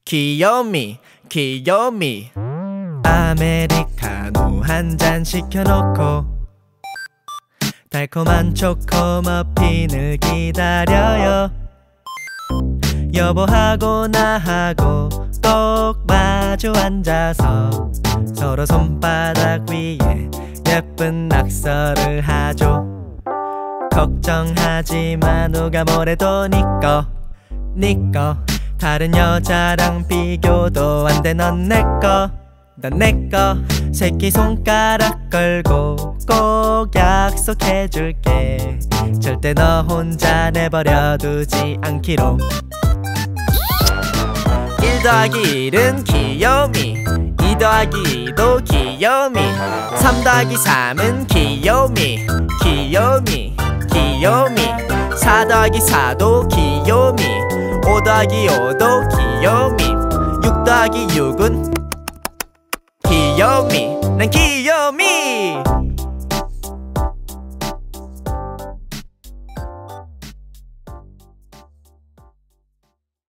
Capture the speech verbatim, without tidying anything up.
귀요미 귀요미. 아메리카노 한 잔 시켜놓고 달콤한 초코 머핀을 기다려요. 여보하고 나하고 꼭 마주 앉아서 서로 손바닥 위에 예쁜 낙서를 하죠. 걱정하지마, 누가 뭐래도 니꺼 니꺼. 다른 여자랑 비교도 안 돼. 넌 내꺼 넌 내꺼. 새끼손가락 걸고 꼭 약속해줄게. 절대 너 혼자 내버려 두지 않기로. 일 더하기 일은 귀요미, 이 더하기 이도 귀요미, 삼 더하기 삼은 귀요미 귀요미 귀요미, 사 더하기 사도 귀요미, 오 더하기 오도 귀요미, 육 더하기 육은 귀요미. 난 귀요미.